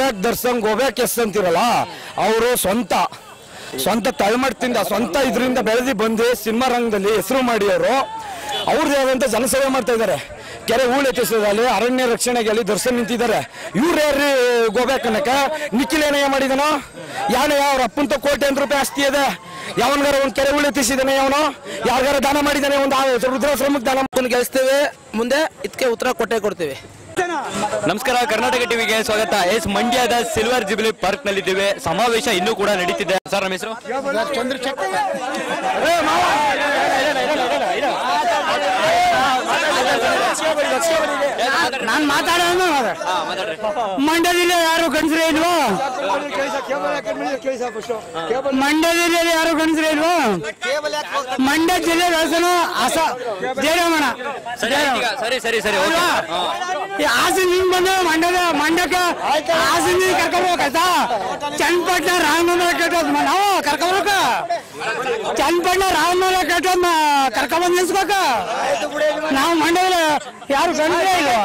Go back Darshan go back ಎಸ್ ಅಂತಿರಲ್ಲ, ಅವರು ಸ್ವಂತ ತಳಮಟ್ಟದಿಂದ ಸ್ವಂತ ಇದರಿಂದ ಬೆಳೆದಿ ಬಂದು ಸಿನಿಮಾ ರಂಗದಲ್ಲಿ ಹೆಸರು ಮಾಡಿ ಅವ್ರದ್ದೇ ಆದಂತ ಜನಸೇವೆ ಮಾಡ್ತಾ ಇದ್ದಾರೆ. ಕೆರೆ ಹೂಳು ಎತ್ತಿಸೋದಲ್ಲಿ, ಅರಣ್ಯ ರಕ್ಷಣೆಗೆ ದರ್ಶನ್ ನಿಂತಿದ್ದಾರೆ. ಇವ್ರು ಯಾರು ಗೋಬ್ಯಾಕ್ ಅನ್ನಕ? ನಿಖಿಲ್ ಏನಯ್ಯ ಮಾಡಿದನೋ? ಯಾನೇ ಅವ್ರ ಅಪ್ಪಂತ ₹1,00,00,000 ಆಸ್ತಿ ಇದೆ. ಯಾವನ್ಗಾರ ಒಂದು ಕೆರೆ ಹೂಳು ಎತ್ತಿಸಿದಾನೆ, ಅವನು ಯಾರಿಗಾರ ದಾನ ಮಾಡಿದಾನೆ, ಒಂದು ವೃದ್ಧಾಶ್ರಮಕ್ಕೆ ದಾನ ಗೆಲ್ಲಿಸ್ತೇವೆ. ಮುಂದೆ ಇದಕ್ಕೆ ಉತ್ತರ ಕೊಡ್ತೇವೆ. ನಮಸ್ಕಾರ, ಕರ್ನಾಟಕ ಟಿವಿಗೆ ಸ್ವಾಗತ. ಮಂಡ್ಯದ ಸಿಲ್ವರ್ ಜುಬಿಲಿ ಪಾರ್ಕ್ ನಲ್ಲಿದ್ದೇವೆ. ಸಮಾವೇಶ ಇನ್ನೂ ಕೂಡ ನಡೀತಿದೆ. ಸರ್, ನಮ್ಮ ಹೆಸರು ಚಂದ್ರಶೇಖರ್. ನಾನು ಮಾತಾಡೋದು ಮಂಡ್ಯದಲ್ಲಿ ಯಾರು ಗಂಡಸರೇ ಇಲ್ವಾ? ಮಂಡ್ಯದಲ್ಲಿ ಯಾರು ಗಂಡಸರೇ ಇಲ್ವಾ? ಮಂಡ್ಯ ಜಿಲ್ಲೆ ವ್ಯವಸ್ಥೆ ಜಯರಾಮಣ್ಣ. ಹಾಸನ ಬಂದು ಮಂಡ್ಯಕ್ಕೆ ಹಾಸನ ಕರ್ಕೋಬೇಕಾಯ್ತಾ? ಚನ್ನಪಟ್ಟಣ ರಾಮನಗರ ಕೆಟ್ಟೋದ್ ನಾವು ಕರ್ಕೋಬೇಕ. ಚನ್ನಪಟ್ಟಣ ರಾಮನಗರ ಕೆಟ್ಟೋದ್ ಕರ್ಕೊಂಡ್ಬಂದು ನಿಲ್ಸ್ಬೇಕ. ನಾವು ಮಂಡ್ಯದಲ್ಲಿ ಯಾರು ಗಂಡಸರೇ ಇಲ್ವಾ?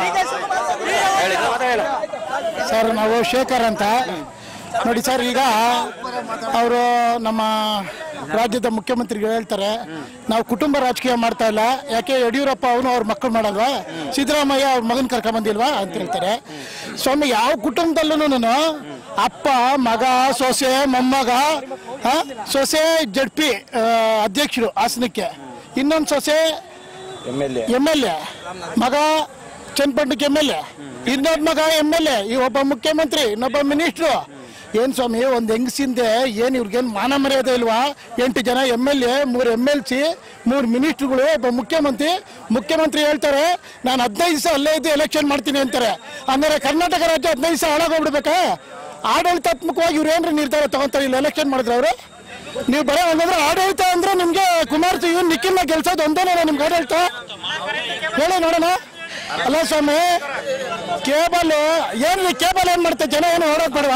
ಸರ್, ನಾವು ಶೇಖರ್ ಅಂತ ನೋಡಿ ಸರ್. ಈಗ ಅವರು ನಮ್ಮ ರಾಜ್ಯದ ಮುಖ್ಯಮಂತ್ರಿಗಳು ಹೇಳ್ತಾರೆ, ನಾವು ಕುಟುಂಬ ರಾಜಕೀಯ ಮಾಡ್ತಾ ಇಲ್ಲ. ಯಾಕೆ ಯಡಿಯೂರಪ್ಪ ಅವನು ಅವ್ರ ಮಕ್ಕಳು ಮಾಡಲ್ವಾ? ಸಿದ್ದರಾಮಯ್ಯ ಅವ್ರ ಮಗನ ಕರ್ಕೊಂಬಂದಿಲ್ವಾ ಅಂತ ಹೇಳ್ತಾರೆ. ಸ್ವಾಮಿ, ಯಾವ ಕುಟುಂಬದಲ್ಲೂ ಅಪ್ಪ, ಮಗ, ಸೊಸೆ, ಮೊಮ್ಮಗ, ಸೊಸೆ ಜಡ್ಪಿ ಅಧ್ಯಕ್ಷರು ಹಾಸನಕ್ಕೆ, ಇನ್ನೊಂದು ಸೊಸೆ MLA, ಮಗ ಚನ್ನಪಟ್ಟಣಕ್ಕೆ MLA, ಇನ್ನೊಬ್ಬ ಮಗ MLA, ಈ ಒಬ್ಬ ಮುಖ್ಯಮಂತ್ರಿ, ಇನ್ನೊಬ್ಬ ಮಿನಿಸ್ಟ್ರು. ಏನ್ ಸ್ವಾಮಿ, ಒಂದು ಹೆಂಗಸಿಂದೆ ಏನ್ ಇವ್ರಿಗೇನು ಮಾನ ಮರ್ಯಾದೆ ಇಲ್ವಾ? 8 ಜನ MLA, 3 MLC, 3 ಮಿನಿಸ್ಟ್ರುಗಳು, ಒಬ್ಬ ಮುಖ್ಯಮಂತ್ರಿ ಹೇಳ್ತಾರೆ ನಾನು 15 ದಿವಸ ಅಲ್ಲೇ ಇದ್ದು ಎಲೆಕ್ಷನ್ ಮಾಡ್ತೀನಿ ಅಂತಾರೆ. ಅಂದರೆ ಕರ್ನಾಟಕ ರಾಜ್ಯ 15 ದಿವಸ ಹಾಳಾಗೋಗ್ಬಿಡ್ಬೇಕಾ? ಆಡಳಿತಾತ್ಮಕವಾಗಿ ಇವ್ರು ಏನ್ರಿ ನಿರ್ಧಾರ ತಗೊಂತಾರೆ ಇಲ್ಲಿ ಎಲೆಕ್ಷನ್ ಮಾಡಿದ್ರೆ ಅವರು? ನೀವು ಬರೋ ಹಂಗಂದ್ರೆ ಆಡಳಿತ ಅಂದ್ರೆ ನಿಮ್ಗೆ ಕುಮಾರಸ್ವಾಮಿ ನಿಖಿಲ್ನ ಗೆಲ್ಸೋದು ಒಂದೇನ ನಿಮ್ಗೆ ಆಡಳಿತ? ಹೇಳಿ ನೋಡೋಣ. ಅಲ್ಲ ಸ್ವಾಮಿ, ಕೇಬಲ್ ಏನ್ ಮಾಡ್ತಾರೆ? ಜನ ಏನು ಹೊರಗೆ ಬಡವಾ?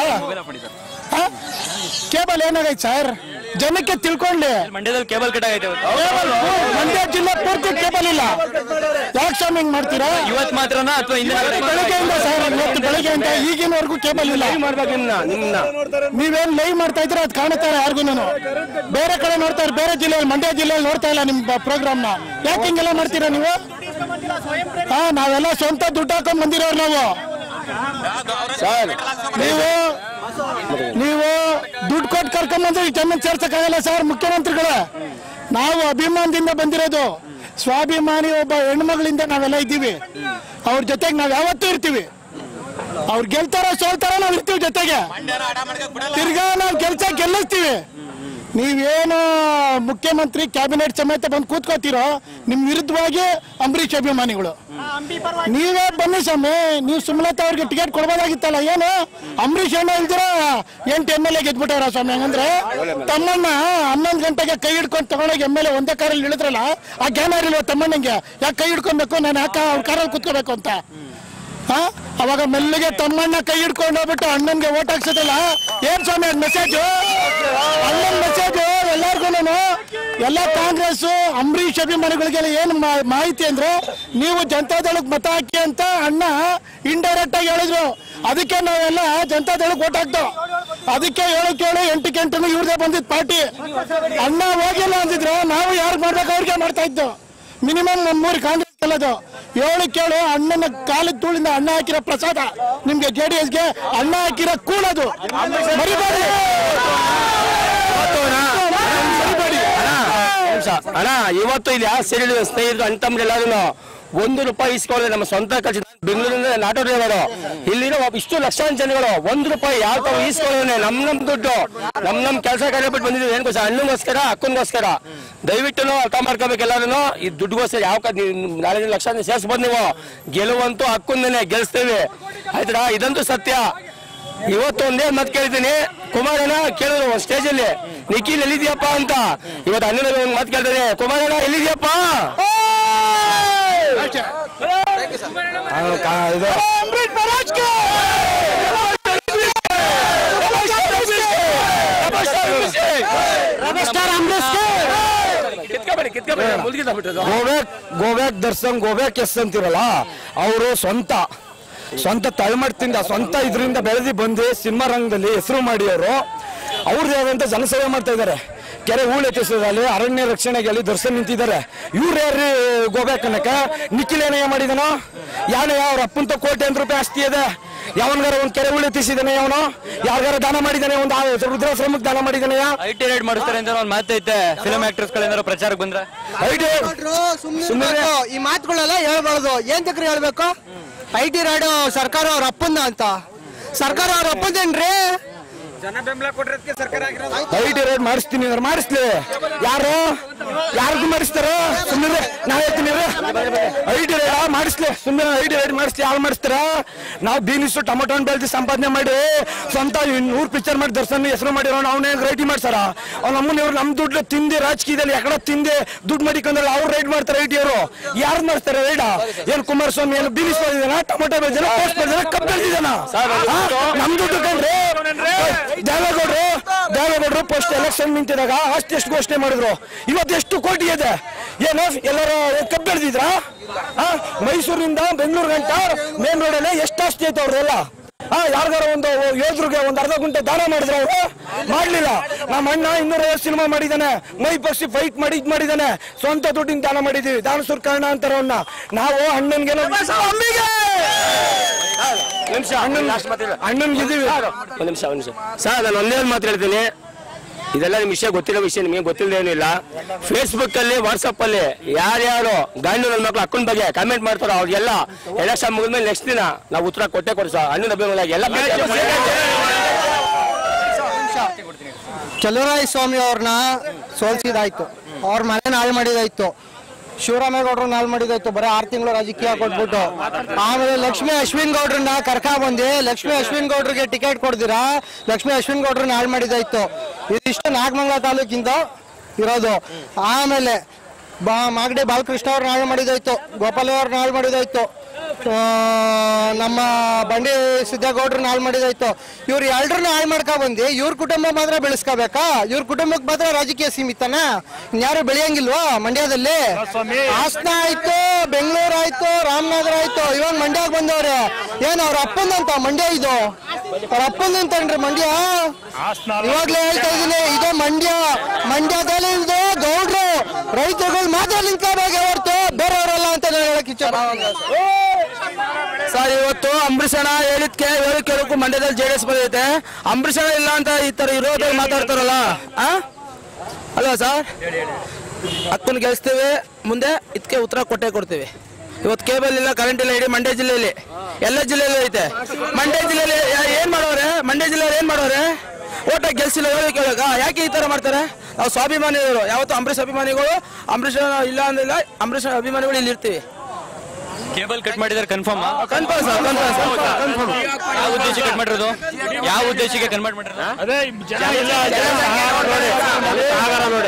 Cable ಏನಾಗೈತೆ sir? ಜನಕ್ಕೆ ತಿಳ್ಕೊಳ್ಳಿ. ಮಂಡ್ಯದಲ್ಲಿ ಕೇಬಲ್ ಕಟ್ ಆಗೈತೆ. ಮಂಡ್ಯ ಜಿಲ್ಲೆ ಪೂರ್ತಿ ಕೇಬಲ್ ಇಲ್ಲ. ಯಾಕೆ ಸ್ವಾಮಿ ಹಿಂಗ್ ಮಾಡ್ತೀರಾ? ಇವತ್ತು ಮಾತ್ರನಾ ಅಥವಾ ಬೆಳಗ್ಗೆಯಿಂದ ಸರ್, ಇವತ್ತು ಬೆಳಗ್ಗೆಯಿಂದ ಈಗಿನವರೆಗೂ ಕೇಬಲ್ ಇಲ್ಲ. ನೀವೇನ್ ಲೈವ್ ಮಾಡ್ತಾ ಇದ್ರೆ ಅದು ಕಾಣುತ್ತಾರೆ ಯಾರಿಗೂ. ಬೇರೆ ಕಡೆ ನೋಡ್ತಾರೆ, ಬೇರೆ ಜಿಲ್ಲೆಯಲ್ಲಿ, ಮಂಡ್ಯ ಜಿಲ್ಲೆಯಲ್ಲಿ ನೋಡ್ತಾ ಇಲ್ಲ ನಿಮ್ಮ ಪ್ರೋಗ್ರಾಮ್ನ. ಯಾಕೆ ಹಿಂಗೆಲ್ಲ ಮಾಡ್ತೀರಾ ನೀವು? ನಾವೆಲ್ಲ ಸ್ವಂತ ದುಡ್ಡು ಹಾಕೊಂಡ್ ಬಂದಿರೋರು ನಾವು. ಸರ್, ನೀವು ದುಡ್ಡು ಕೊಟ್ಟು ಕರ್ಕೊಂಡ್ಬಂದ್ರೆ ಈ ಜನ ಸೇರ್ಸಕ್ಕಾಗಲ್ಲ ಸರ್. ಮುಖ್ಯಮಂತ್ರಿಗಳೇ, ನಾವು ಅಭಿಮಾನದಿಂದ ಬಂದಿರೋದು. ಸ್ವಾಭಿಮಾನಿ ಒಬ್ಬ ಹೆಣ್ಮಗಳಿಂದ ನಾವೆಲ್ಲ ಇದ್ದೀವಿ. ಅವ್ರ ಜೊತೆಗೆ ನಾವ್ ಯಾವತ್ತೂ ಇರ್ತೀವಿ. ಅವ್ರು ಗೆಲ್ತಾರ ಸೋಲ್ತಾರ ನಾವ್ ಇರ್ತೀವಿ ಜೊತೆಗೆ. ತಿರ್ಗಾ ನಾವು ಗೆಲ್ಲಿಸ್ತೀವಿ. ನೀವೇನು ಮುಖ್ಯಮಂತ್ರಿ ಕ್ಯಾಬಿನೆಟ್ ಸಮೇತ ಬಂದು ಕೂತ್ಕೋತೀರೋ, ನಿಮ್ ವಿರುದ್ಧವಾಗಿ ಅಂಬರೀಷ್ ಅಭಿಮಾನಿಗಳು. ನೀವೇ ಬನ್ನಿ ಸ್ವಾಮಿ. ನೀವು ಸುಮಲತಾ ಅವ್ರಿಗೆ ಟಿಕೆಟ್ ಕೊಡ್ಬೋದಾಗಿತ್ತಲ್ಲ. ಏನು ಅಂಬರೀಷ್ ಅಣ್ಣ ಇಲ್ದಿರ 8 MLA ಗೆದ್ಬಿಟ್ಟವ್ರ ಸ್ವಾಮಿ? ಹಂಗಂದ್ರೆ ತಮ್ಮಣ್ಣ 11 ಗಂಟೆಗೆ ಕೈ ಹಿಡ್ಕೊಂಡು ತಗೊಂಡೋಗಿ MLA ಒಂದೇ ಕಾರಲ್ಲಿ ಇಳಿದ್ರಲ್ಲ, ಆ ಜ್ಞಾನ ಇರಲಿಲ್ವ ತಮ್ಮಣ್ಣಂಗೆ? ಯಾಕೆ ಕೈ ಹಿಡ್ಕೊಬೇಕು? ನಾನು ಯಾಕೆ ಅವ್ರ ಕಾರಲ್ಲಿ ಕೂತ್ಕೋಬೇಕು ಅಂತ? ಅವಾಗ ಮೆಲ್ಲಿಗೆ ತಮ್ಮಣ್ಣ ಕೈ ಹಿಡ್ಕೊಂಡು ಹೋಗ್ಬಿಟ್ಟು ಅಣ್ಣನ್ಗೆ ಓಟ್ ಹಾಕ್ಸೋದಲ್ಲ. ಏನ್ ಸ್ವಾಮಿ ಅದ್ ಮೆಸೇಜು? ಅಣ್ಣನ್ ಮೆಸೇಜು ಎಲ್ಲಾರ್ಗು. ಎಲ್ಲ ಕಾಂಗ್ರೆಸ್ ಅಂಬರೀಷ್ ಅಭಿಮಾನಿಗಳಿಗೆಲ್ಲ ಏನು ಮಾಹಿತಿ ಅಂದ್ರೆ, ನೀವು ಜನತಾದಳಕ್ಕೆ ಮತ ಹಾಕಿ ಅಂತ ಅಣ್ಣ ಇಂಡೈರೆಕ್ಟ್ ಆಗಿ ಹೇಳಿದ್ರು. ಅದಕ್ಕೆ ನಾವೆಲ್ಲ ಜನತಾದಳಕ್ಕೆ ಓಟ್ ಹಾಕ್ತೋ. ಅದಕ್ಕೆ 7-7, 8-8 ಇವ್ರದೇ ಬಂದಿದ್ ಪಾರ್ಟಿ. ಅಣ್ಣ ಹೋಗಿಲ್ಲ ಅಂದಿದ್ರು, ನಾವು ಯಾರು ಮಾಡ್ಬೇಕು ಅವ್ರಿಗೆ ಮಾಡ್ತಾ ಇದ್ದು. ಮಿನಿಮಮ್ ನಮ್ಮೂರು ಕಾಂಗ್ರೆಸ್ ಗೆಲ್ಲೋದು. 7-7 ಅಣ್ಣನ ಕಾಲದ ಧೂಳಿಂದ ಅಣ್ಣ ಹಾಕಿರೋ ಪ್ರಸಾದ ನಿಮ್ಗೆ. JDSಗೆ ಅಣ್ಣ ಹಾಕಿರೋ ಕೂಳದು ಮರಿಬೇಡಿ. ಅಣ್ಣ, ಇವತ್ತು ಇಲ್ಲಿ ಸೇರಿ ಸ್ನೇಹಿತರು ಅಣ್ತಮ್ರೆಲ್ಲರೂ ₹1 ಇಸ್ಕೊಳ್ಳಿ. ನಮ್ಮ ಸ್ವಂತ ಖರ್ಚು ಬೆಂಗಳೂರಿಂದ ಆಟೋ ಡ್ರೈವರು. ಇಲ್ಲಿರೋ ಇಷ್ಟು ಲಕ್ಷಾಂತರ ಜನಗಳು ₹1 ಯಾವ ತಾವು ಈಸ್ಕೊಳ್ಳೋನೆ. ನಮ್ ದುಡ್ಡು ನಮ್ ಕೆಲಸ ಕಾರ್ಯಪಟ್ಟು ಬಂದಿದ್ದೀವಿ. ಏನ್ಕೋಸ್ಕರ? ಅಣ್ಣಗೋಸ್ಕರ, ಅಕ್ಕನಿಗೋಸ್ಕರ. ದಯವಿಟ್ಟು ಅರ್ಥ ಮಾಡ್ಕೋಬೇಕು ಎಲ್ಲರೂ. ಈ ದುಡ್ಡುಗೋಸ್ಕರ ಯಾವ 4 ಲಕ್ಷ ಸೇರಿಸ್ಬೋದು. ನೀವು ಗೆಲುವಂತೂ ಅಕ್ಕಂದೇನೆ, ಗೆಲ್ಸ್ತೇವೆ ಆಯ್ತಾ? ಇದಂತೂ ಸತ್ಯ. ಇವತ್ತು ಒಂದೇ ಮತ್ ಕೇಳ್ತೀನಿ. ಕುಮಾರಣ್ಣ ಕೇಳಿದ್ರು ಸ್ಟೇಜ್ ಅಲ್ಲಿ, ನಿಖಿಲ್ ಎಲ್ಲಿದ್ಯಪ್ಪ ಅಂತ. ಇವತ್ತು ಅಣ್ಣನ ಒಂದು ಮಾತು ಕೇಳ್ತಾರೆ, ಕುಮಾರಣ್ಣ ಎಲ್ಲಿದ್ಯಪ್ಪ? ಗೋಬ್ಯಾಕ್ ದರ್ಶನ್ ಗೋಬ್ಯಾಕ್ ಎಸ್ ಅಂತಿರಲ್ಲ, ಅವರು ಸ್ವಂತ ತಳಮಟ್ಟದಿಂದ ಸ್ವಂತ ಇದರಿಂದ ಬೆಳೆದು ಬಂದು ಸಿನಿಮಾ ರಂಗದಲ್ಲಿ ಹೆಸರು ಮಾಡಿ ಅವ್ರದ್ದು ಆದಂತ ಜನಸೇವೆ ಮಾಡ್ತಾ ಇದ್ದಾರೆ. ಕೆರೆ ಹೂಳು ಎತ್ತಿಸೋದಲ್ಲಿ ಅರಣ್ಯ ರಕ್ಷಣೆಗೆ ದರ್ಶನ ನಿಂತಿದ್ದಾರೆ. ಇವ್ರು ಯಾರು ಗೋಬ್ಯಾಕನ್ನಕ ನಿಖಿಲ್ ಏನೇ ಮಾಡಿದನೋ ಯಾನೇ ಅವ್ರ ಅಪ್ಪಂತ ₹1,00,00,000 ಆಸ್ತಿ ಇದೆ. ಯಾವನ್ಗಾರ ಒಂದ್ ಕೆರೆ ಹೂಳು ಎತ್ತಿಸಿದಾನೆ, ಅವನು ಯಾರಿಗಾರ ದಾನ ಮಾಡಿದಾನೆ, ಒಂದು ವೃದ್ಧಾಶ್ರಮಕ್ಕೆ ದಾನ ಮಾಡಿದಾನೆ. IT ರೈಡ್ ಮಾಡಿಸ್ತಾರೆ ಅಂತ ಒಂದು ಮಾತೈತೆ. ಫಿಲ್ಮ್ ಆಕ್ಟರ್ಸ್ ಗಳೇನಾದ್ರು ಪ್ರಚಾರಕ್ಕೆ ಬಂದ್ರೆ ಈ ಮಾತುಗಳೆಲ್ಲ ಹೇಳ್ಬಾರ್ದು. ಏನ್ ತಕ್ರಿ ಹೇಳ್ಬೇಕು? IT ರೈಡ್ ಸರ್ಕಾರ ಅವ್ರ ಅಪ್ಪಂದ ಅಂತ. ಸರ್ಕಾರ ಅವ್ರ ಅಪ್ಪಂದೇನ್ರಿ? ಜನ ಬೆಂಬಲ ಕೊಟ್ಟಿರೋದಕ್ಕೆ ಸರ್ಕಾರ ಆಗಿರೋದು. IT ರೈಡ್ ಮಾಡಿಸ್ತೀನಿ ಅಂದ್ರೆ ಮಾಡಿಸ್ಲಿ. ಯಾರಿಗೂ ಮಾಡಿಸ್ತಾರ? ಸುಮ್ಮನೆ ನಾವ್ ಹೇಳ್ತೀನಿ IT ರೈಡ್ ಮಾಡಿಸ್ಲಿ. ಸುಮ್ಮನೆ IT ರೈಡ್ ಮಾಡಿಸ್ಲಿ. ಯಾರು ಮಾಡಿಸ್ತಾರ? ನಾವು ಬೀನಿಸು ಟೊಮೊಟೊ ಬೆಳೆದು ಸಂಪಾದನೆ ಮಾಡಿ ಸ್ವಂತ 100 ಪಿಕ್ಚರ್ ಮಾಡಿ ದರ್ಶನ ಹೆಸರು ಮಾಡಿರೋ ಅವನೇ ರೈಟಿ ಮಾಡ್ಸಾರ. ಅವ್ನ ಅಮ್ಮನ ಇವ್ರು ನಮ್ ದುಡ್ಡು ತಿಂದಿ ರಾಜಕೀಯದಲ್ಲಿ ಎಕಡೆ ತಿಂದಿ ದುಡ್ಡು ಮಾಡಿಕೊಂಡ್ರೆ ಅವ್ರು ರೈಡ್ ಮಾಡ್ತಾರೆ. IT ಅವರು ಯಾರು ಮಾಡ್ತಾರೆ ರೈಡ? ಏನ್ ಕುಮಾರಸ್ವಾಮಿ ಏನು ಬೀನಿಸ್ ಬೆಳೆದಿದ್ದಾನ, ಟೊಮೊಟೊ ಬೆಳೆದಿದ್ದಾನ, ಪೋಸ್ಟ್ ಬೆಳೆದಿದ್ದಾನ, ಕಬ್ಬು ಬೆಳೆದಿದ್ದಾನ? ನಮ್ ದುಡ್ಡು ಕಂಡ್ರಿ ದೇವೇಗೌಡರು ಫಸ್ಟ್ ಎಲೆಕ್ಷನ್ ನಿಂತಿದಾಗ ಅಷ್ಟು ಎಷ್ಟು ಘೋಷಣೆ ಮಾಡಿದ್ರು. ಇವತ್ತು ಎಷ್ಟು ಕೋಟಿ ಇದೆ? ಏನು ಎಲ್ಲರೂ ಕಬ್ಬು ಬೆಳೆದಿದ್ರ? ಮೈಸೂರಿಂದ ಬೆಂಗಳೂರು ಗಂಟ ಮೇನ್ ರೋಡಲ್ಲಿ ಎಷ್ಟು ಆಸ್ತಿ ಐತೆ ಅವ್ರದೆಲ್ಲ? ಯಾರಿಗಾರ ಒಂದು ಯೋಧರಿಗೆ ಒಂದು ಅರ್ಧ ಗುಂಟೆ ದಾನ ಮಾಡಿದ್ರೆ ಅವರು ಮಾಡ್ಲಿಲ್ಲ. ನಮ್ಮ ಅಣ್ಣ 250 ಸಿನಿಮಾ ಮಾಡಿದ್ದಾನೆ, ಮೈ ಪಕ್ಷಿ ಫೈಟ್ ಮಾಡಿ ಇದ್ ಮಾಡಿದ್ದಾನೆ, ಸ್ವಂತ ದುಡ್ಡಿನ ದಾನ ಮಾಡಿದೀವಿ. ದಾನ ಸುರ್ಕರ್ಣ ಅಂತಾರ ಅವನ್ನ. ನಾವು ಅಣ್ಣನ್ಗೆ ಅಣ್ಣನ್ಗಿದ್ದೀವಿ. ಒಂದ್ ನಿಮಿಷ ಸರ್, ನಾನು ಒಂದೇ ಮಾತು ಹೇಳ್ತೀನಿ. ಇದೆಲ್ಲ ನಿಮ್ ವಿಷಯ ಗೊತ್ತಿರೋ ವಿಷಯ, ನಿಮಗೆ ಗೊತ್ತಿಲ್ಲದೆ ಏನಿಲ್ಲ. ಫೇಸ್ಬುಕ್ ಅಲ್ಲಿ ವಾಟ್ಸಪ್ ಅಲ್ಲಿ ಯಾರ್ಯಾರು ಗಂಡು ನನ್ನ ಮಕ್ಳು ಅಕ್ಕನ ಬಗ್ಗೆ ಕಮೆಂಟ್ ಮಾಡ್ತಾರೋ ಅವ್ರಿಗೆಲ್ಲ ಎಲೆಕ್ಷನ್ ಮುಗಿದ್ಮೇಲೆ ನೆಕ್ಸ್ಟ್ ದಿನ ನಾವು ಉತ್ತರ ಕೊಟ್ಟೆ ಕೊಡ್ಸ. ಅಣ್ಣನ ಅಭಿಮಾನ ಎಲ್ಲ ಚಲುವರಾಯ ಸ್ವಾಮಿ ಅವ್ರನ್ನ ಸೋಲ್ಸಿದಾಯ್ತು, ಅವ್ರ ಮನೆ ಹಾಳು ಮಾಡಿದಾಯ್ತು, ಶಿವರಾಮೇಗೌಡ್ರನ್ನ ಹಾಳು ಮಾಡಿದಾಯ್ತು. ಬರೀ 6 ತಿಂಗಳು ರಾಜಕೀಯ ಕೊಟ್ಬಿಟ್ಟು ಆಮೇಲೆ ಲಕ್ಷ್ಮೀ ಅಶ್ವಿನ್ ಗೌಡ್ರನ್ನ ಕರ್ಕಾ ಬಂದಿ ಲಕ್ಷ್ಮೀ ಅಶ್ವಿನ್ ಗೌಡ್ರಿಗೆ ಟಿಕೆಟ್ ಕೊಡ್ದಿರಾ ಲಕ್ಷ್ಮೀ ಅಶ್ವಿನ್ ಗೌಡ್ರನ್ನ ಹಾಳು ಮಾಡಿದಾಯ್ತು. ಇದಿಷ್ಟು ನಾಗಮಂಗಲ ತಾಲೂಕಿಂದ ಇರೋದು. ಆಮೇಲೆ ಮಾಗಡಿ ಬಾಲಕೃಷ್ಣ ಅವ್ರನ್ನ ಹಾಳು ಮಾಡಿದಾಯ್ತು, ಗೋಪಾಲ ಅವ್ರನ್ನ ಹಾಳು ಮಾಡಿದಾಯ್ತು, ನಮ್ಮ ಬಂಡಿ ಸಿದ್ದೇಗೌಡ್ರನ್ನ ಹಾಳು ಮಾಡಿದಾಯ್ತು. ಇವ್ರು ಎಲ್ರನ್ನ ಹಾಳು ಮಾಡ್ಕೊ ಬಂದು ಇವ್ರ ಕುಟುಂಬ ಮಾತ್ರ ಬೆಳೆಸ್ಕೋಬೇಕಾ? ಇವ್ರ ಕುಟುಂಬಕ್ಕೆ ಮಾತ್ರ ರಾಜಕೀಯ ಸೀಮಿತನಾ? ಇನ್ಯಾರು ಬೆಳೆಯಂಗಿಲ್ವಾ ಮಂಡ್ಯದಲ್ಲಿ? ಹಾಸನ ಆಯ್ತು, ಬೆಂಗಳೂರು ಆಯ್ತು, ರಾಮನಗರ ಆಯ್ತು, ಇವಾಗ ಮಂಡ್ಯಕ್ಕೆ ಬಂದವ್ರೆ. ಏನ್ ಅವ್ರ ಅಪ್ಪಂದಂತ ಮಂಡ್ಯ? ಇದು ಅವ್ರ ಅಪ್ಪಂದಂತನ್ರಿ ಮಂಡ್ಯ? ಇವಾಗ್ಲೇ ಹೇಳ್ತಾ ಇದೀನಿ, ಇದು ಮಂಡ್ಯದಲ್ಲಿ ಇದು ಗೌಡ್ರು ರೈತರುಗಳು ಮಾತ್ರ ನಿಂತ್ಕೋಬೇಕು ಹೊರತು ಬೇರೆಯವರಲ್ಲ ಅಂತ ಹೇಳಕ್ ಇಚ್ಛೆ. ಸರ್, ಇವತ್ತು ಅಂಬರೀಷ್ ಅಣ್ಣ ಹೇಳಿದ್ಕೆ ಕೇಳಕ್ಕೂ ಮಂಡ್ಯದಲ್ಲಿ JDS ಬಂದೈತೆ. ಅಂಬರೀಷ್ ಅಣ್ಣ ಇಲ್ಲ ಅಂತ ಈ ತರ ಇರೋದಾಗ ಮಾತಾಡ್ತಾರಲ್ಲ ಅಲ್ವಾ ಸರ್? ಅಕ್ಕನ ಗೆಲ್ಸ್ತೀವಿ, ಮುಂದೆ ಇದಕ್ಕೆ ಉತ್ತರ ಕೊಟ್ಟೆ ಕೊಡ್ತೀವಿ. ಇವತ್ತು ಕೇಬಲ್ ಇಲ್ಲ, ಕರೆಂಟ್ ಇಲ್ಲ. ಇಡೀ ಮಂಡ್ಯ ಜಿಲ್ಲೆಯಲ್ಲಿ ಎಲ್ಲ ಜಿಲ್ಲೆಯಲ್ಲೂ ಐತೆ. ಮಂಡ್ಯ ಜಿಲ್ಲೆಯಲ್ಲಿ ಏನ್ ಮಾಡೋರೆ? ಮಂಡ್ಯ ಜಿಲ್ಲೆಯಲ್ಲಿ ಏನ್ ಮಾಡೋರೆ? ಓಟ ಗೆಲ್ಸಿಲ್ಲ ಕೇಳಕ? ಯಾಕೆ ಈ ತರ ಮಾಡ್ತಾರೆ? ನಾವು ಸ್ವಾಭಿಮಾನಿಗಳು, ಯಾವತ್ತು ಅಂಬರೀಷ್ ಅಭಿಮಾನಿಗಳು. ಅಂಬರೀಷ್ ಇಲ್ಲ ಅಂದಿಲ್ಲ, ಅಂಬರೀಷ್ ಅಭಿಮಾನಿಗಳು ಇಲ್ಲಿ ಇರ್ತೀವಿ. ಕೇಬಲ್ ಕಟ್ ಮಾಡಿದಾರೆ ಕನ್ಫರ್ಮ್? Confirm sir, confirm. ಯಾವ ಉದ್ದೇಶಕ್ಕೆ ಕಟ್ ಮಾಡಿರೋದು? ಯಾವ ಉದ್ದೇಶಕ್ಕೆ ಕನ್ವರ್ಟ್ ಮಾಡಿರೋದು? ಅದೇ ನೋಡಿ,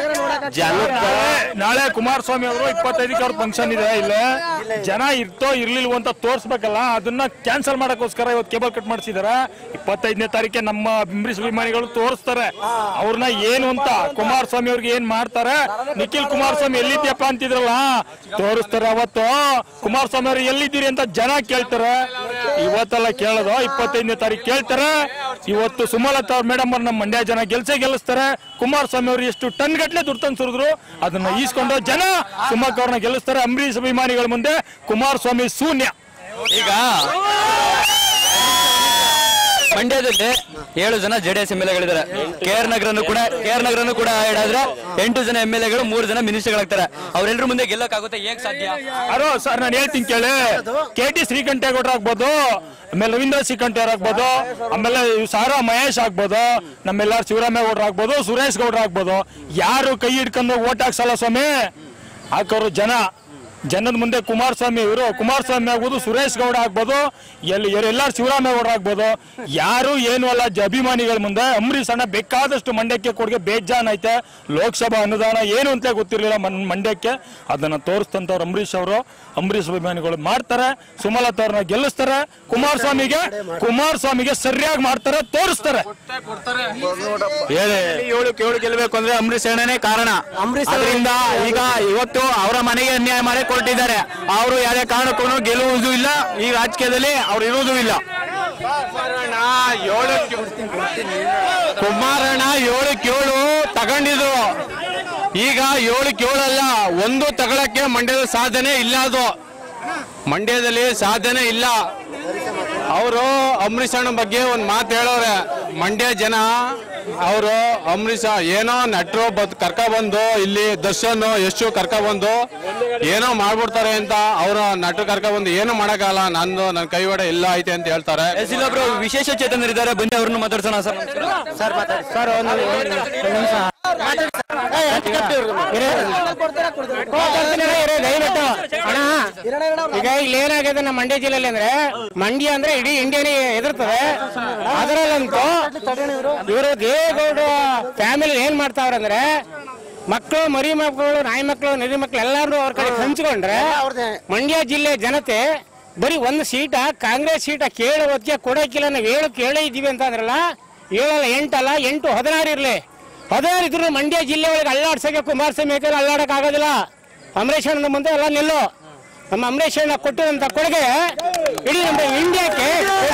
ನಾಳೆ ಕುಮಾರಸ್ವಾಮಿ ಅವರು 25ಕ್ಕೆ ಅವ್ರ ಫಂಕ್ಷನ್ ಇದೆ. ಇಲ್ಲೇ ಜನ ಇರ್ತೋ ಇರ್ಲಿಲ್ವ ಅಂತ ತೋರ್ಸ್ಬೇಕಲ್ಲ, ಅದನ್ನ ಕ್ಯಾನ್ಸಲ್ ಮಾಡಕ್ಕೋಸ್ಕರ ಇವತ್ತು ಕೇಬಲ್ ಕಟ್ ಮಾಡಿಸಿದಾರೆ. 25ನೇ ತಾರೀಕೆ ನಮ್ಮ ಅಂಬರೀಷ್ ಅಭಿಮಾನಿಗಳು ತೋರಿಸ್ತಾರೆ ಅವ್ರನ್ನ ಏನು ಅಂತ. ಕುಮಾರಸ್ವಾಮಿ ಅವ್ರಿಗೆ ಏನ್ ಮಾಡ್ತಾರೆ? ನಿಖಿಲ್ ಕುಮಾರಸ್ವಾಮಿ ಎಲ್ಲಿದ್ಯಪ್ಪ ಅಂತಿದ್ರಲ್ಲ, ತೋರಿಸ್ತಾರೆ. ಅವತ್ತು ಕುಮಾರಸ್ವಾಮಿ ಅವರು ಎಲ್ಲಿದ್ದೀರಿ ಅಂತ ಜನ ಕೇಳ್ತಾರೆ. ಇವತ್ತೆಲ್ಲ ಕೇಳೋದು 25ನೇ ತಾರೀಕು ಕೇಳ್ತಾರೆ. ಇವತ್ತು ಸುಮಲತಾ ಅವ್ರ ಮೇಡಮ್ ಅವ್ರ ನಮ್ಮ ಮಂಡ್ಯ ಜನ ಗೆಲ್ಲಿಸ್ತಾರೆ. ಕುಮಾರಸ್ವಾಮಿ ಅವರು ಎಷ್ಟು ಟನ್ ಗಟ್ಲೆ ದುಡ್ಡು ತಂದು ಸುರಿದ್ರು ಅದನ್ನ ಈಸ್ಕೊಂಡು ಜನ ಸುಮಲತಾ ಅವ್ರನ್ನ ಗೆಲ್ಲಿಸ್ತಾರೆ. ಅಂಬರೀಷ್ ಅಭಿಮಾನಿಗಳ ಮುಂದೆ ಕುಮಾರಸ್ವಾಮಿ ಶೂನ್ಯ. ಈಗ ಮಂಡ್ಯದಲ್ಲಿ 7 ಜನ JDS MLAಗಳಿದ್ದಾರೆ. KR ನಗರನು ಕೂಡ ಆಡ್ ಆದ್ರೆ 8 ಜನ MLAಗಳು, 3 ಜನ ಮಿನಿಸ್ಟರ್ಗಳಾಗ್ತಾರೆ. ಅವ್ರೆಲ್ಲರ ಮುಂದೆ ಗೆಲ್ಲಕ್ಕಾಗುತ್ತೆ? ಹೇಗ್ ಸಾಧ್ಯ? ಅರೋ ಸರ್, ನಾನು ಹೇಳ್ತೀನಿ ಕೇಳಿ. KT ಶ್ರೀಕಂಠೇಗೌಡರು ಆಗ್ಬೋದು, ಆಮೇಲೆ ರವೀಂದ್ರ ಶ್ರೀಕಂಠೇರ್ ಆಗ್ಬೋದು, ಆಮೇಲೆ ಸಾರಾ ಮಹೇಶ್ ಆಗ್ಬೋದು, ನಮ್ಮೆಲ್ಲರೂ ಶಿವರಾಮೇಗೌಡರು ಆಗ್ಬೋದು, ಸುರೇಶ್ ಗೌಡ್ರು ಆಗ್ಬೋದು. ಯಾರು ಕೈ ಹಿಡ್ಕೊಂಡು ಓಟ್ ಹಾಕ್ಸಲ್ಲ ಸ್ವಾಮಿ, ಹಾಕೋರು ಜನದ ಮುಂದೆ ಕುಮಾರಸ್ವಾಮಿ ಆಗ್ಬೋದು, ಸುರೇಶ್ ಗೌಡ ಆಗ್ಬೋದು, ಎಲ್ಲಾರು ಶಿವರಾಮೇಗೌಡ ಆಗ್ಬೋದು. ಯಾರು ಏನು ಅಲ್ಲ ಅಭಿಮಾನಿಗಳ ಮುಂದೆ. ಅಂಬರೀಷ್ ಅಣ್ಣ ಬೇಕಾದಷ್ಟು ಮಂಡ್ಯಕ್ಕೆ ಕೊಡುಗೆ ಬೇಜಾನ್ ಐತೆ. ಲೋಕಸಭಾ ಅನುದಾನ ಏನು ಅಂತ ಗೊತ್ತಿರಲಿಲ್ಲ ಮಂಡ್ಯಕ್ಕೆ, ಅದನ್ನ ತೋರಿಸ್ತಂತವ್ರು ಅಂಬರೀಷ್ ಅಭಿಮಾನಿಗಳು ಮಾಡ್ತಾರೆ. ಸುಮಲತಾ ಅವ್ರನ್ನ ಗೆಲ್ಲಿಸ್ತಾರೆ. ಕುಮಾರಸ್ವಾಮಿಗೆ ಸರಿಯಾಗಿ ಮಾಡ್ತಾರೆ, ತೋರಿಸ್ತಾರೆ. 7 ಗೆಲ್ಲಬೇಕು ಅಂದ್ರೆ ಅಂಬರೀಷ್ ಅಣ್ಣನೇ ಕಾರಣ. ಅದರಿಂದ ಈಗ ಇವತ್ತು ಅವರ ಮನೆಗೆ ಅನ್ಯಾಯ ಮಾಡಿ ಕೊಟ್ಟಿದ್ದಾರೆ. ಅವರು ಯಾವುದೇ ಕಾರಣಕ್ಕೂ ಗೆಲ್ಲುವುದೂ ಇಲ್ಲ, ಈ ರಾಜಕೀಯದಲ್ಲಿ ಅವ್ರು ಇರುವುದೂ ಇಲ್ಲ. ಕುಮಾರಣ್ಣ 7-7 ತಗೊಂಡಿದ್ರು, ಈಗ 7-7 ಅಲ್ಲ, 1 ತಗೊಳಕ್ಕೆ ಮಂಡ್ಯದ ಸಾಧನೆ ಇಲ್ಲ. ಅದು ಮಂಡ್ಯದಲ್ಲಿ ಸಾಧನೆ ಇಲ್ಲ. ಅವರು ಅಂಬರೀಷ್ ಅಣ್ಣ ಬಗ್ಗೆ ಒಂದು ಮಾತು ಹೇಳೋರೆ, ಮಂಡ್ಯ ಜನ ಅವರು ಅಂಬರೀಷ್ ಏನೋ ನಟರು ಕರ್ಕ ಬಂದು ಇಲ್ಲಿ ದರ್ಶನ್ ಯಶು ಕರ್ಕ ಬಂದು ಏನೋ ಮಾಡ್ಬಿಡ್ತಾರೆ ಅಂತ ಅವರು ನಟರು ಕರ್ಕ ಬಂದು ಏನೋ ಮಾಡಕ್ಕಾಗಲ್ಲ, ನನ್ನ ಕೈವಾಡ ಎಲ್ಲ ಐತೆ ಅಂತ ಹೇಳ್ತಾರೆ. ಇಲ್ಲೊಬ್ರು ವಿಶೇಷ ಚೇತನರಿದ್ದಾರೆ, ಬನ್ನಿ ಅವ್ರನ್ನ ಮಾತಾಡ್ಸೋಣ. ಸರ್ ಈಗ ಇಲ್ಲಿ ಏನಾಗಿದೆ ನಮ್ಮ ಮಂಡ್ಯ ಜಿಲ್ಲೆಯಲ್ಲಿ ಅಂದ್ರೆ, ಮಂಡ್ಯ ಅಂದ್ರೆ ಇಡೀ ಇಂಡಿಯಾನೇ ಎದುರ್ತದೆ. ಅದರಲ್ಲಂತೂ ಇವರು ದೇವೇಗೌಡ ಫ್ಯಾಮಿಲಿ ಏನ್ ಮಾಡ್ತಾವ್ರಂದ್ರೆ, ಮಕ್ಕಳು ಮರಿ ಮಕ್ಕಳು ನಾಯಿ ಮಕ್ಕಳು ನರಿ ಮಕ್ಕಳು ಎಲ್ಲಾರು ಅವ್ರ ಕಡೆ ಹಂಚ್ಕೊಂಡ್ರೆ ಮಂಡ್ಯ ಜಿಲ್ಲೆ ಜನತೆ ಬರೀ 1 ಸೀಟ ಕಾಂಗ್ರೆಸ್ ಸೀಟ ಕೇಳೋದಕ್ಕೆ ಕೊಡೋಕ್ಕಿಲ್ಲ. ನಾವು 7 ಕೇಳೇ ಇದ್ದೀವಿ ಅಂತ ಅಂದ್ರಲ್ಲ, 7 ಅಲ್ಲ 8 ಅಲ್ಲ 8 16 ಇರ್ಲಿ, 16 ಇದ್ರು ಮಂಡ್ಯ ಜಿಲ್ಲೆ ಒಳಗೆ ಅಲ್ಲಾಡ್ಸಕ್ಕೆ ಕುಮಾರಸ್ವಾಮಿ ಅಲ್ಲಾಡಕ್ ಆಗೋದಿಲ್ಲ. ಅಂಬರೀಷ್ ಅಣ್ಣ ಮುಂದೆ ಎಲ್ಲ ನಿಲ್ಲು. ನಮ್ಮ ಅಂಬರೀಷ್ ಅಣ್ಣ ಕೊಟ್ಟಿದಂತ ಕೊಡುಗೆ ಇಡೀ ನಮ್ಮ ಇಂಡಿಯಾಕ್ಕೆ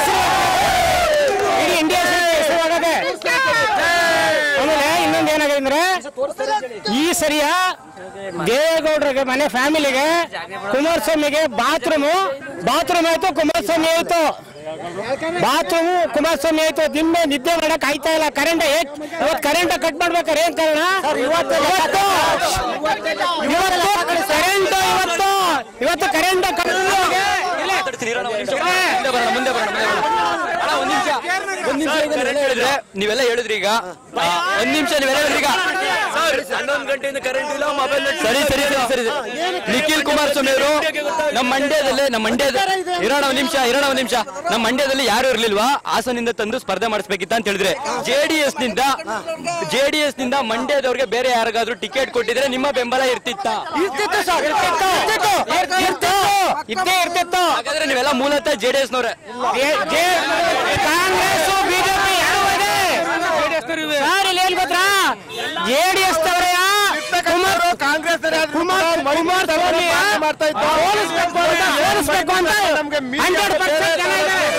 ಹೆಸರಾಗದೆ. ಆಮೇಲೆ ಇನ್ನೊಂದು ಏನಾಗಿದೆ ಅಂದ್ರೆ, ಈ ಸರಿಯ ದೇವೇಗೌಡರಿಗೆ ಮನೆ ಫ್ಯಾಮಿಲಿಗೆ ಕುಮಾರಸ್ವಾಮಿಗೆ ಬಾತ್ರೂಮ್ ಆಯ್ತು, ಕುಮಾರಸ್ವಾಮಿ ಆಯ್ತು, ಬಾತ್ರೂಮ್ ಕುಮಾರಸ್ವಾಮಿ ಆಯ್ತು. ನಿದ್ದೆ ಮಾಡಕ್ ಆಯ್ತಾ ಇಲ್ಲ. ಕರೆಂಟ್ ಕರೆಂಟ್ ಕಟ್ ಮಾಡ್ಬೇಕಾರೆ ಏನ್ ಕಾರಣ? ಇವತ್ತು ಕರೆಂಟ್ ನೀವೆಲ್ಲ ಹೇಳಿದ್ರಿ. ಈಗ 1 ನಿಮಿಷ ನೀವೆಲ್ಲ ಹೇಳಿದ್ರಿ. ಈಗ 11 ಗಂಟೆಯಿಂದ ಕರೆಂಟ್ ಇಲ್ಲ, ಮೊಬೈಲ್. ಸರಿ. ನಿಖಿಲ್ ಕುಮಾರಸ್ವಾಮಿ ಅವರು ನಮ್ಮ ಮಂಡ್ಯದಲ್ಲಿ ಇರೋಣ ಒಂದು ನಿಮಿಷ ನಮ್ಮ ಮಂಡ್ಯದಲ್ಲಿ ಯಾರು ಇರ್ಲಿಲ್ವಾ, ಹಾಸನಿಂದ ತಂದು ಸ್ಪರ್ಧೆ ಮಾಡಿಸ್ಬೇಕಿತ್ತ ಅಂತ ಹೇಳಿದ್ರೆ, ಜೆಡಿಎಸ್ ನಿಂದ ಮಂಡ್ಯದವ್ರಿಗೆ ಬೇರೆ ಯಾರಿಗಾದ್ರೂ ಟಿಕೆಟ್ ಕೊಟ್ಟಿದ್ರೆ ನಿಮ್ಮ ಬೆಂಬಲ ಇರ್ತಿತ್ತ? ಇರ್ತಿತ್ತು. ಹಾಗಾದ್ರೆ ನೀವೆಲ್ಲ ಮೂಲತಃ ಜೆಡಿಎಸ್ ನವರೇ. ಕಾಂಗ್ರೆಸ್ ಬಿಜೆಪಿ ಏನ್ ಗೊತ್ತಾ? ಜೆಡಿಎಸ್ ಕುಮಾರಸ್ವಾಮಿ